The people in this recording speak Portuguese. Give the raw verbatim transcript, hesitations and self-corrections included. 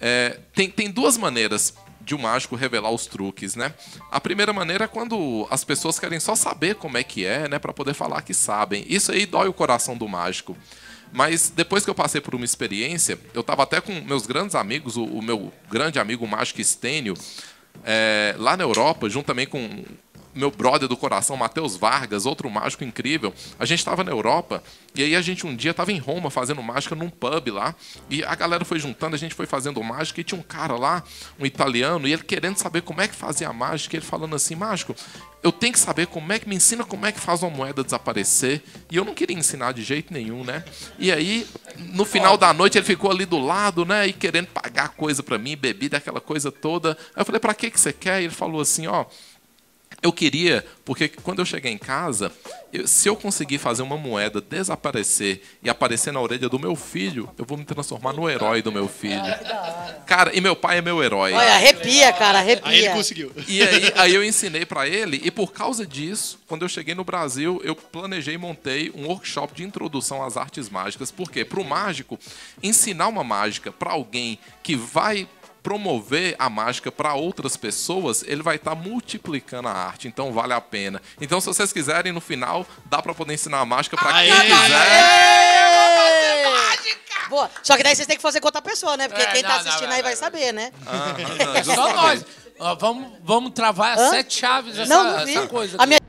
É, tem, tem duas maneiras de um mágico revelar os truques, né? A primeira maneira é quando as pessoas querem só saber como é que é, né? Para poder falar que sabem. Isso aí dói o coração do mágico. Mas depois que eu passei por uma experiência, eu estava até com meus grandes amigos, o, o meu grande amigo mágico Estênio, é, lá na Europa, juntamente com meu brother do coração, Matheus Vargas, outro mágico incrível. A gente estava na Europa e aí a gente um dia estava em Roma fazendo mágica num pub lá e a galera foi juntando, a gente foi fazendo mágica e tinha um cara lá, um italiano, e ele querendo saber como é que fazia a mágica, e ele falando assim, mágico, eu tenho que saber como é que me ensina como é que faz uma moeda desaparecer. E eu não queria ensinar de jeito nenhum, né? E aí, no final da noite, ele ficou ali do lado, né? E querendo pagar coisa pra mim, bebida, aquela coisa toda. Aí eu falei, pra que que você quer? E ele falou assim, ó... Eu queria, porque quando eu cheguei em casa, eu, se eu conseguir fazer uma moeda desaparecer e aparecer na orelha do meu filho, eu vou me transformar no herói do meu filho. Cara, e meu pai é meu herói. Olha, arrepia, cara, arrepia. Aí ele conseguiu. E aí, aí eu ensinei pra ele, e por causa disso, quando eu cheguei no Brasil, eu planejei e montei um workshop de introdução às artes mágicas. Por quê? Pro mágico, ensinar uma mágica pra alguém que vai promover a mágica para outras pessoas, ele vai estar tá multiplicando a arte, então vale a pena. Então, se vocês quiserem, no final, dá para poder ensinar a mágica para quem quiser. Boa. Só que daí vocês têm que fazer com outra pessoa, né? Porque É, quem não, tá não, assistindo não, aí não, vai não. saber, né? Ah, É só nós. Ó, vamos, vamos travar as Hã? sete chaves essa, Não, duvido. essa coisa. A minha